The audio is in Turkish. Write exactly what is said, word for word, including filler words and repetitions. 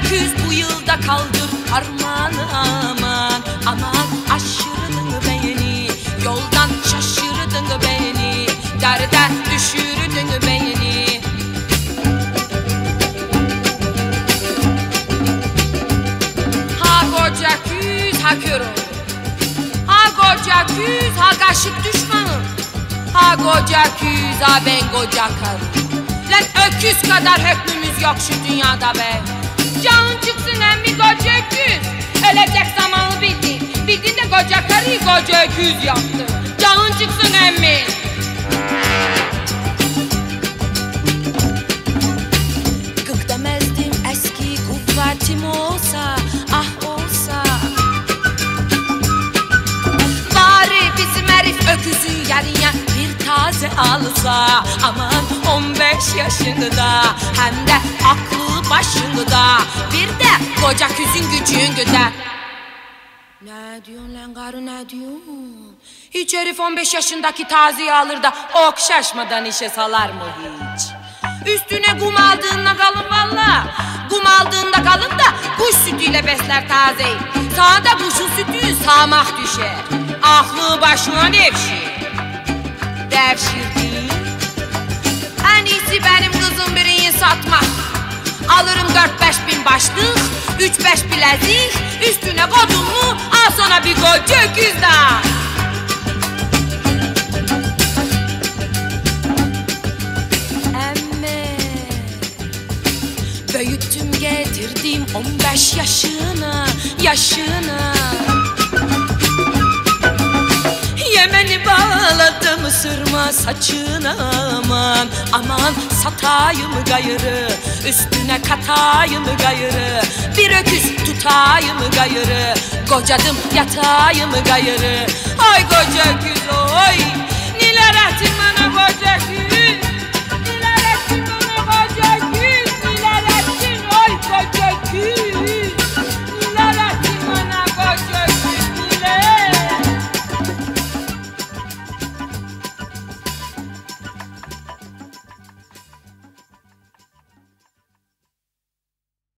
öküz bu yılda kaldır armağanı aman. Aman aşırdın beni, yoldan şaşırdın beni, derde düşürdün beni. Ha koca küz ha kör olur, ha koca küz ha kaşık düşmanı, ha koca küz ha ben koca karı. Lan öküz kadar hükmümüz yok şu dünyada be. Canın çıksın emmi koca öküz, ölecek zamanı bildin, bildin de koca karıyı koca öküz yaptı. Canın çıksın emmi. Gık demezdim eski kuvvetim olsa, ah olsa. Bari bizim herif öküzü yarıya bir taze alsa. Aman on beş yaşında, hem de aklı başında, bir de koca küzün gücünde. Ne diyorsun lan karı, ne diyorsun? Hiç herif on beş yaşındaki tazeyi alır da ok şaşmadan işe salar mı hiç? Üstüne kum aldığında kalın valla. Kum aldığında kalın da kuş sütüyle besler tazeyi. Sağda kuşun sütü sağmak düşer. Aklı başına devşir. Devşir değil. En iyisi benim kızım birini satmak. Alırım dört beş bin başlık, üç beş bilezik, üstüne kodun mu al sana bir koca öküz daha. Emme büyüttüm getirdim on beş yaşına, yaşına. Yemeni bağladım sırma saçına aman. Aman satayım gayrı, üstüne katayım gayrı, bir öküz tutayım gayrı, kocadım yatayım gayrı. Ay koca